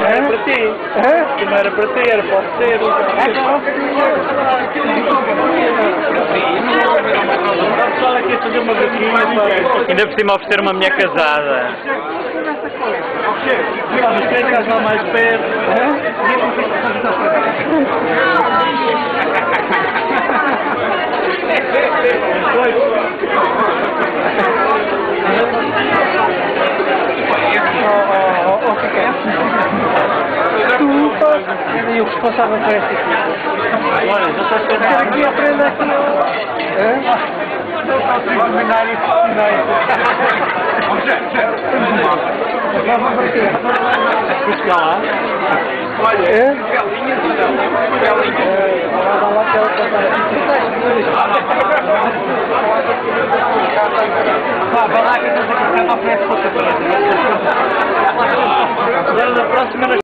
não era para ti. Que não era para ti, era para o terceiro. Estava aqui a fazer uma vaquinha para... Ainda por cima oferecer uma mulher casada. Mas quem estás lá mais perto? E o responsável por esta equipa? Olha, já estás a aqui a prenda aqui. Não está a terminar isso. Vamos para quê? Vamos chegar lá. Olha, galinhas então. Galinhas. Vai lá que ela está. Vai lá que estás a colocar para a frente. Agora na próxima